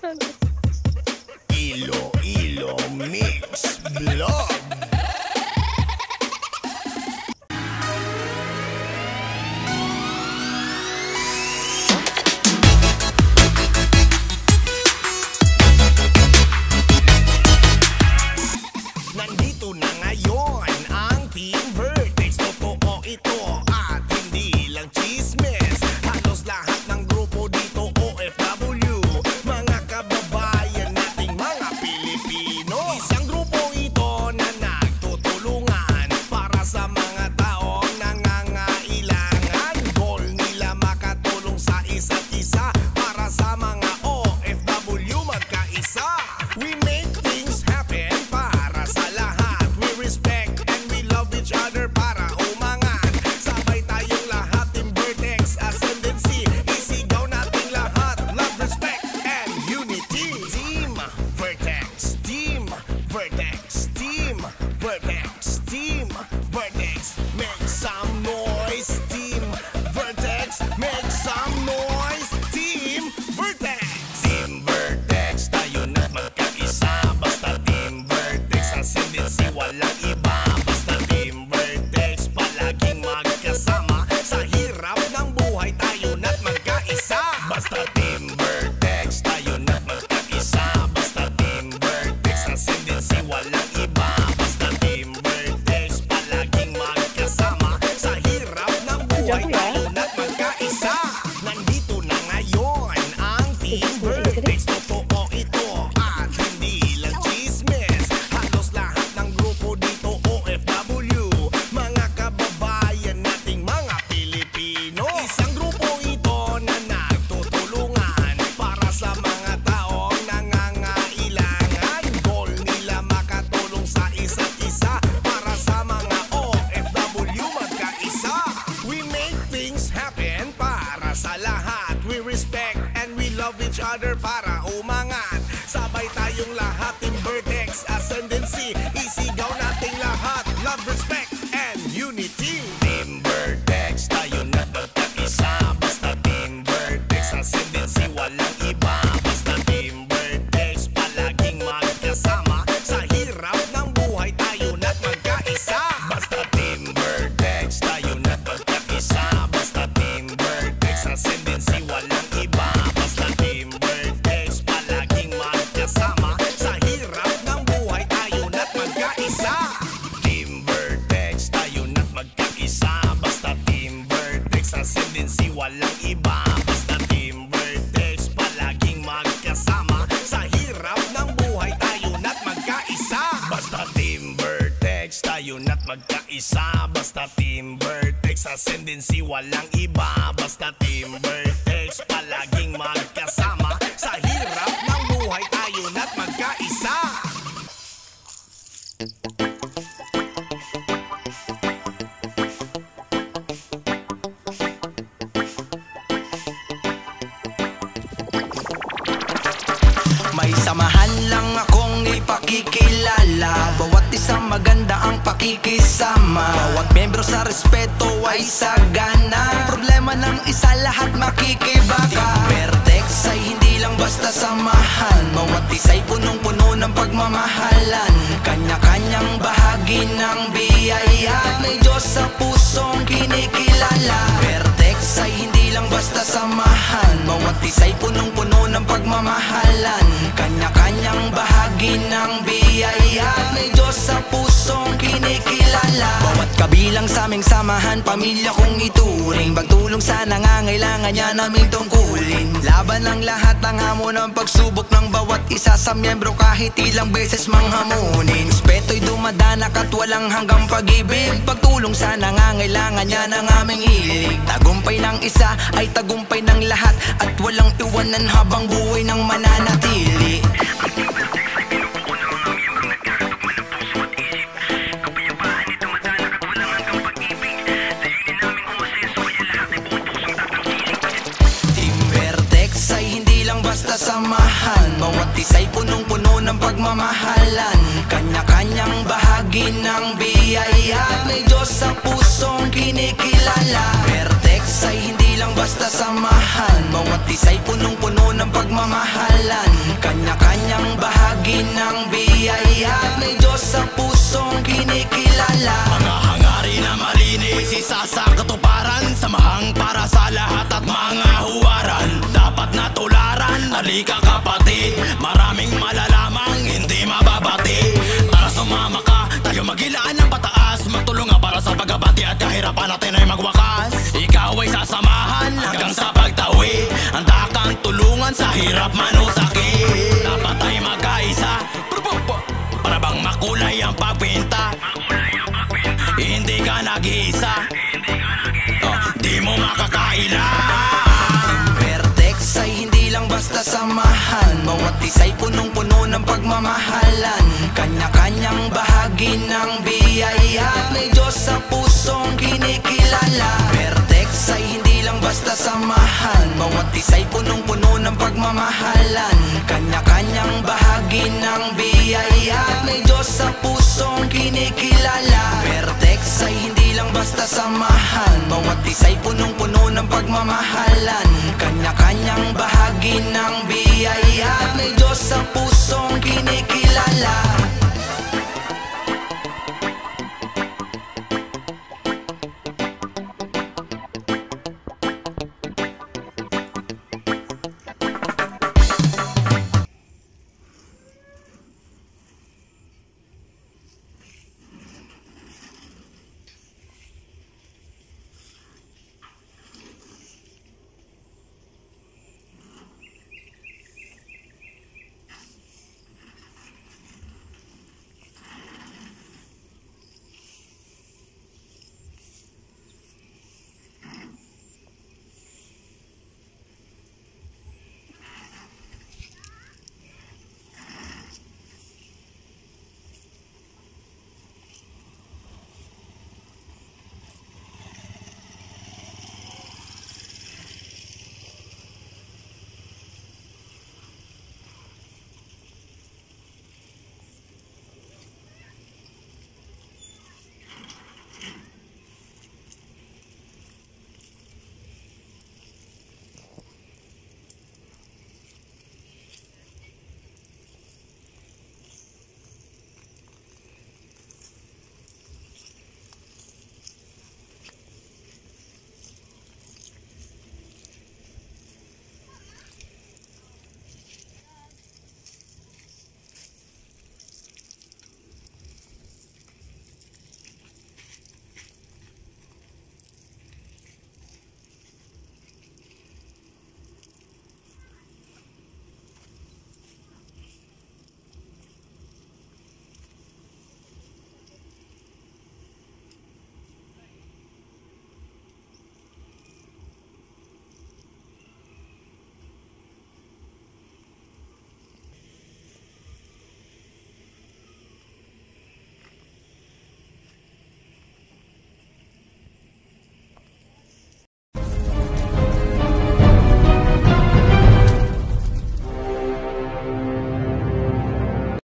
Iloilo Mix Vlog. Nandito na ngayon ang Team Vertex. Totoo ito at hindi lang chismis. Halos lahat ng grupo dito OFW, mga kababayan nating mga Pilipino. Isang grupo ito na nagtutulungan para sa mga taong nangangailangan. Goal nila makatulong sa isa't isa para sa mga OFW magkaisa. We make things happen para sa lahat. We respect and we love each other para umangat. Sabay tayong lahat, Team Vertex Ascendancy. Isigaw nating lahat, love, respect, and unity. Team Vertex, Team Vertex, Team Vertex, Team Vertex. Make some noise, Team Vertex. Make some noise, Team Vertex. Team Vertex, tayo na't magkaisa. Basta Team Vertex Ascendancy, walang iba. Basta Team Vertex, palaging magkasama. Sa hirap ng buhay, tayo na't magkaisa. Basta Team Vertex, tayo na't magkaisa. Basta Team Vertex Ascendancy, walang iba. Basta Team Vertex, palaging magkasama. Sa hirap ng buhay, tayo na't magkaisa. Nandito na ngayon ang Team Vertex. Totoo ito at hindi lang chismis. Halos lahat ng grupo dito OFW, mga kababayan nating mga Pilipino. Isang grupo ito na nagtutulungan para sa mga taong nangangailangan. Goal nila makatulong sa isa't isa para sa mga OFW magkaisa. We make things happen para sa lahat. We respect and we love each other para umangat. Sabay tayong lahat, Team Vertex Ascendancy. Isigaw nating lahat, love, respect, and unity. Team Vertex, tayo na't magkaisa. Basta Team Vertex Ascendancy, walang iba. Basta Team Vertex, palaging magkasama. Sa hirap ng buhay, tayo na't magkaisa. Basta Team Vertex, tayo na't magkaisa. Basta Team Vertex Ascendancy, walang iba. Basta Team Vertex, palaging magkasama. Sa hirap ng buhay, tayo na't magkaisa. Team Vertex, tayo na't magkaisa. Basta Team Vertex Ascendancy, walang iba. Basta Team Vertex, palaging magkasama. Sa hirap ng buhay, tayo na't magkaisa. Basta Team Vertex, tayo na't magkaisa. Basta Team Vertex Ascendancy, walang iba. Basta Team Vertex, palaging magkasama. Sa hirap ng buhay, tayo na't magkaisa. May samahan lang akong ipakikilala. Bawat isang maganda ang pakikisama. Bawat membro sa respeto ay sagana. Problema ng isa lahat makikibaka. Team Vertex ay hindi lang basta samahan. Bawat isa'y punong-puno ng pagmamahalan. Kanya-kanyang bahagi ng biyaya. May Diyos sa pusong kinikilala. Vertex ay hindi lang basta samahan. Bawat isa'y punong-puno ng pagmamahalan. Kanya-kanyang bahagi ng biyaya. May Diyos sa pusong kinikilala. Bawat kabilang sa aming samahan, pamilya kong ituring. Pagtulong sa nangangailangan niya naming tungkulin. Laban ang lahat ng hamon ng pagsubok ng bawat isa sa miyembro kahit ilang beses manghamunin. Respeto'y dumadanak at walang hanggang pag-ibig. Pagtulong sa nangangailangan niya ng aming hilig. Tagumpay ng isa ay tagumpay ng lahat. At walang iwanan habang buhay ng mananatili. Team Vertex ay hindi lang basta samahan. Bawat isa'y punong-puno ng pagmamahalan. Kanya-kanyang bahagi ng biyaya. May Diyos sa pusong kinikilala. Vertex ay hindi lang basta samahan. Bawat isa'y punong-puno ng pagmamahalan. Kanya-kanyang bahagi ng biyaya, may Diyos sa pusong kinikilala. Mga hangarin na malinis, isa sa katuparan, samahang para sa lahat at mga huwaran dapat na tularan. Halika kapatid, maraming malalamang hindi mababati. Tara sumama ka, tayo magilaan ng pataas, magtulungan para sa pagkabati at kahirapan natin ay magwakas. Ikaw ay sasamahan hanggang sa pagtawi, handa kang tulungan sa hirap man o sakit. Dapat ay magkaisa para bang makulay ang pagpinta. Hindi ka nag-iisa, di mo makakailan. Vertex ay hindi lang basta samahan, bawat isa'y punong-puno ng pagmamahalan. Kanya-kanyang bahagi ng biyaya, may Diyos sa pusong kinikilala. Vertex ay hindi lang basta samahan, bawat isa'y punong-puno ng pagmamahalan. Kanya-kanyang bahagi ng biyaya, may Diyos sa pusong kinikilala. Vertex ay hindi lang basta samahan, bawat isa'y punong-puno ng pagmamahal.